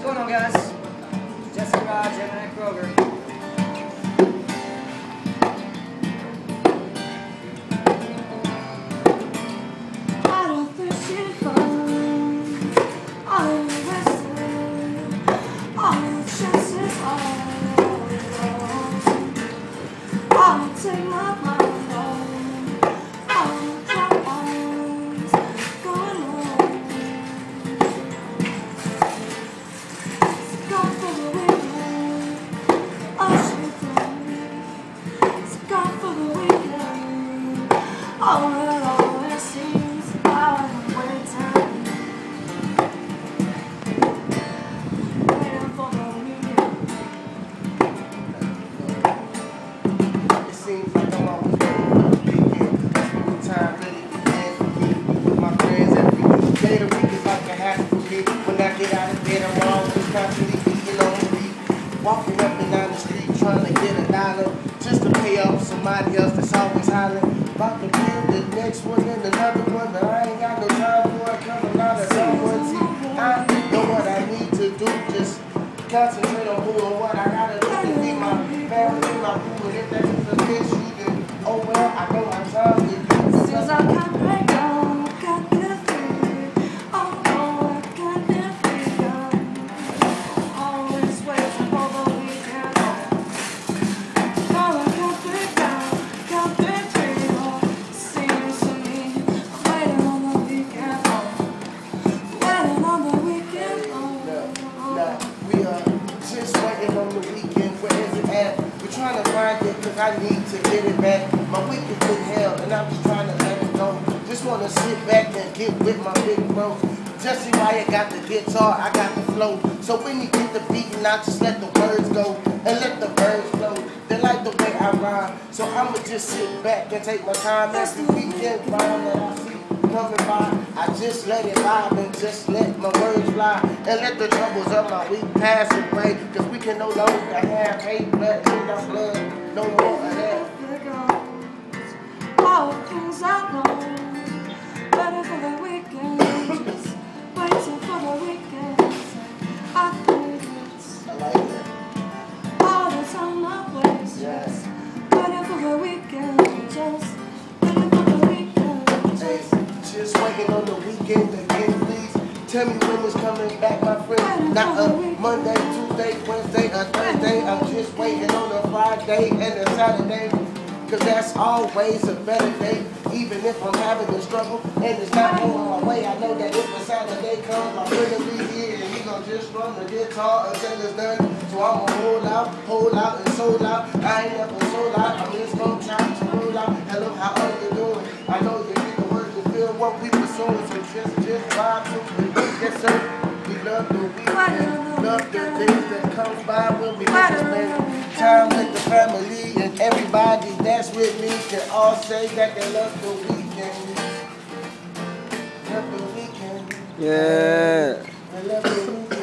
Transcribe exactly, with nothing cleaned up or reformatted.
going on, guys? Jesse Raj, Evan at Kroger. I'll take my mind home. I'll drop arms going home. It's gone for the weekend. Ocean through. It's gone for the weekend. Oh, it always seems about a waiting. Waiting for the weekend. Seems like I'm always ready for the weekend. Every time really begins for me. With my friends every day of the week is like a happy for me. When I get out of bed, I'm always constantly beating on the beat. Walking up and down the street trying to get a dollar just to pay off somebody else that's always hollering about the bill, the next one and another one. But I ain't got no time for it because a lot of someone see. I know what I need to do. Just concentrate on doing what I gotta do to feed my family, my food, and if that is a issue, then oh well, I know my time is due. Since I can't break down, got the free. Oh no, I can't get freedom. Always waiting for the weekend. No, I can't break down, can't get free. Oh, seems to me I'm waiting on the weekend. Waiting on the weekend. Nah, nah, we are just waiting on the weekend. Where is it at? We're trying to find it because I need to get it back. My week has been hell and I'm just trying to let it go. Just want to sit back and get with my big bro. Jesse Wyatt got the guitar, I got the flow. So when you get the beat and I just let the words go and let the birds flow. They like the way I rhyme. So I'ma just sit back and take my time every weekend. Rhyme that I see coming by, I just let it vibe and just let my words fly and let the troubles of my week pass away. Cause we can no longer have hate, blood in our blood, no more of that. All things I know, ready for the weekend, just waiting for the weekend. I think it's I like that. all the time I waste, Yes. waiting for the weekend, just waiting for the weekend, Hey, just just waiting on the weekend again, please. Tell me when it's coming back, my friend. Not a Monday, Tuesday, Wednesday, or Thursday. I'm just waiting on a Friday and a Saturday. Cause that's always a better day. Even if I'm having a struggle and it's not on my way, I know that if a Saturday comes, my friend will be here and he gon' just run the guitar until it's done. So I'ma hold out, hold out, and sold out. I ain't never sold out. I'm just gonna try to roll out. Hello, how are you doing? I know you get the work to feel what we pursuing, so just, just vibe to it. Yes, sir. We love the weekend, love the things that comes by when we get to spend time with the family and everybody that's with me can all say that they love the weekend. Love the weekend. Yeah. They love the weekend.